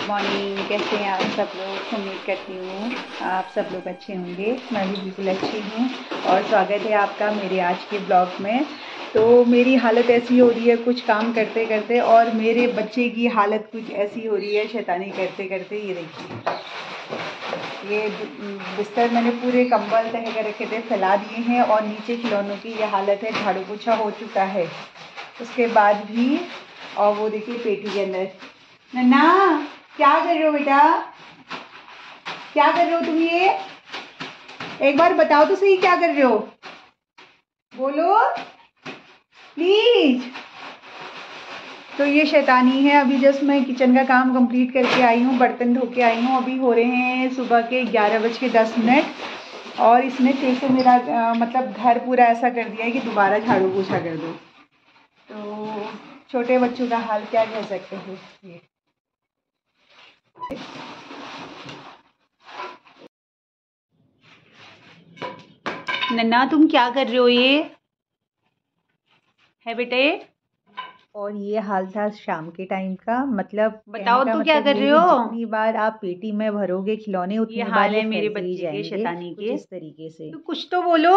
Good morning. कैसे हैं आप सब लोग? उम्मीद करती हूँ आप सब लोग अच्छे होंगे। मैं भी बिल्कुल अच्छी हूँ और स्वागत है आपका मेरे आज के ब्लॉग में। तो मेरी हालत ऐसी हो रही है कुछ काम करते करते, और मेरे बच्चे की हालत कुछ ऐसी हो रही है शैतानी करते करते। ये देखिए, ये बिस्तर मैंने पूरे कंबल तह कर रखे थे, फैला दिए हैं, और नीचे खिलौनों की ये हालत है। झाड़ू पोछा हो चुका है उसके बाद भी। और वो देखिए पेटी के अंदर। नन्ना, क्या कर रहे हो बेटा? क्या कर रहे हो तुम? ये एक बार बताओ तो सही, क्या कर रहे हो? बोलो प्लीज। तो ये शैतानी है। अभी जस्ट मैं किचन का काम कंप्लीट करके आई हूँ, बर्तन धो के आई हूँ। अभी हो रहे हैं सुबह के 11:10, और इसने फिर से मेरा मतलब घर पूरा ऐसा कर दिया है कि दोबारा झाड़ू पोछा कर दो। तो छोटे बच्चों का हाल क्या कह सकते हैं। ये नन्ना, तुम क्या कर रहे हो? ये है बेटे। और ये हाल था शाम के टाइम का। मतलब बताओ कहने का तो क्या मतलब कर ये है रहे कि हो? जितनी बार आप पेटी में भरोगे खिलौने, ये उतनी बार हाल ये है मेरे फैलते ही बच्चे के जाएंगे, शैतानी कुछ के। इस तरीके से। तो कुछ तो बोलो।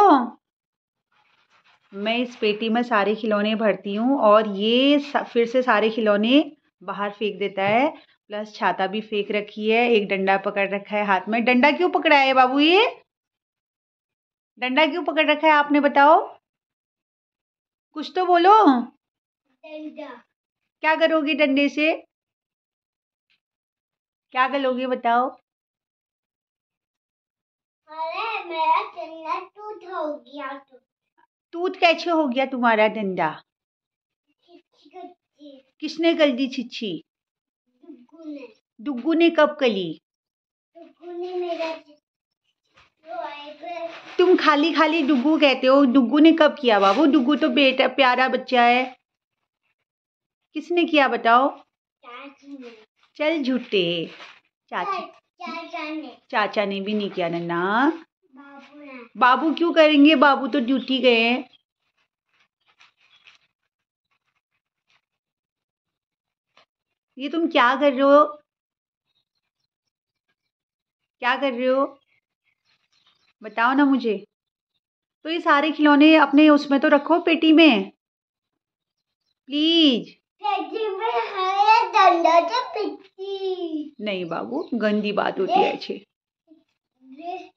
मैं इस पेटी में सारे खिलौने भरती हूँ, और ये फिर से सारे खिलौने बाहर फेंक देता है। प्लस छाता भी फेंक रखी है, एक डंडा पकड़ रखा है हाथ में। डंडा क्यों पकड़ा है बाबू? ये डंडा क्यों पकड़ रखा है आपने? बताओ, कुछ तो बोलो। डंडा। क्या करोगी डंडे से? क्या करोगे बताओ? अरे मेरा डंडा टूट हो गया। टूट कैसे हो गया तुम्हारा डंडा? किसने कर दी छिछी? डुग्गू ने। डुग्गू ने कब कली? डुग्गू ने मेरा तुम खाली खाली डुग्गू कहते हो। डुग्गू ने कब किया बाबू? डुग्गू तो बेटा प्यारा बच्चा है। किसने किया बताओ? चाची ने। चल झूठे। चाची चाचा ने भी नहीं किया नन्ना। बाबू ने। बाबू क्यों करेंगे? बाबू तो ड्यूटी गए हैं। ये तुम क्या कर रहे हो? क्या कर रहे हो बताओ ना मुझे। तो ये सारे खिलौने अपने उसमें तो रखो, पेटी में प्लीज। पेटी में है डंडा तो पिट्टी। नहीं बाबू, गंदी बात होती है अच्छे।